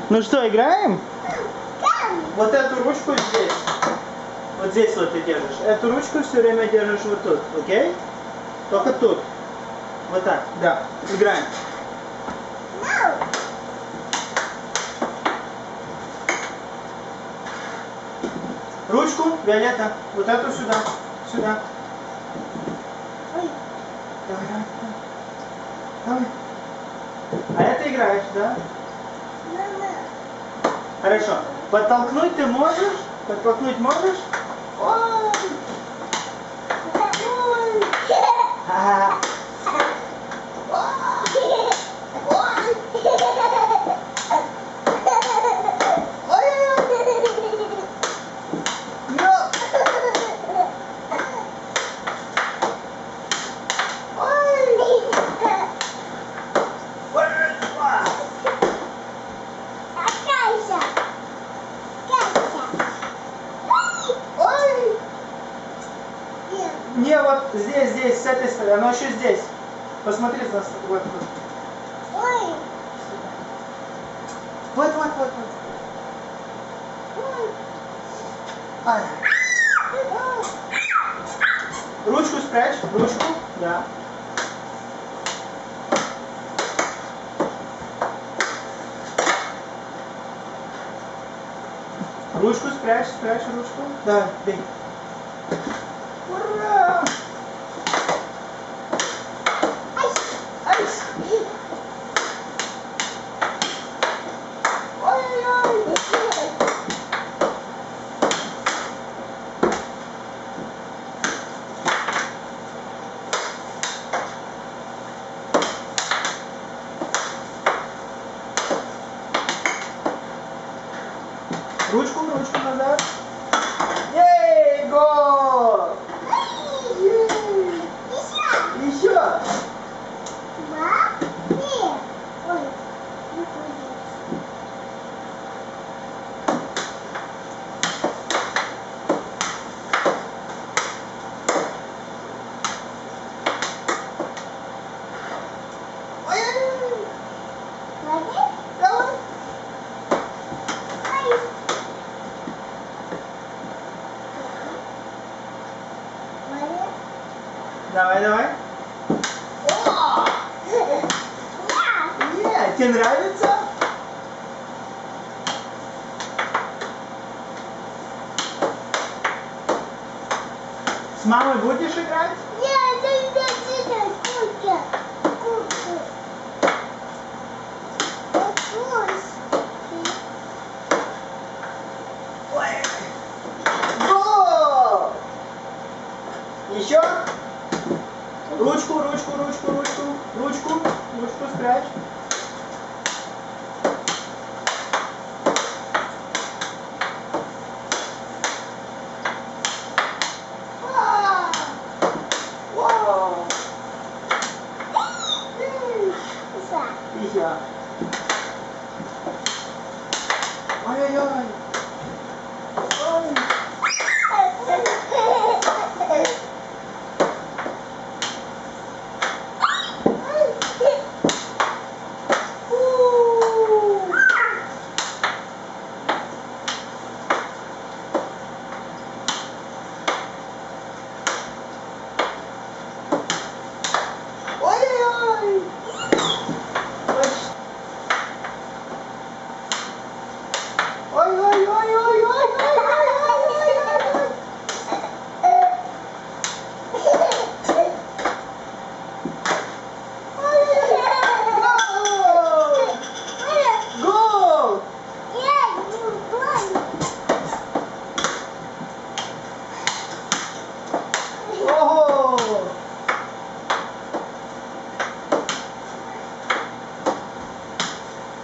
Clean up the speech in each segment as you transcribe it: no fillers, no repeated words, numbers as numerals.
Ну что, играем? Вот эту ручку здесь. Вот здесь вот ты держишь. Эту ручку все время держишь вот тут, окей? Только тут. Вот так, да. Играем. Ручку, Виолетта, вот эту сюда. Сюда. Давай, давай, давай. А это играешь, да? Хорошо. Подтолкнуть ты можешь? Подтолкнуть можешь? Ой! Ой! Ага. Не, вот здесь, с этой стороны, оно еще здесь. Посмотри, вот, вот. Ой. Вот. Ай. Ручку спрячь, ручку, да. Ручку спрячь ручку. Да, бей. Ура! Ой-ой-ой! Ручку назад. Ей, гол! Еще. Давай. Тебе нравится? С мамой будешь играть? Нет, Гол! Еще? Ручку спрячь. Еще. Ой-ой-ой.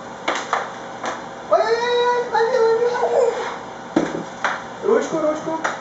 Ручку.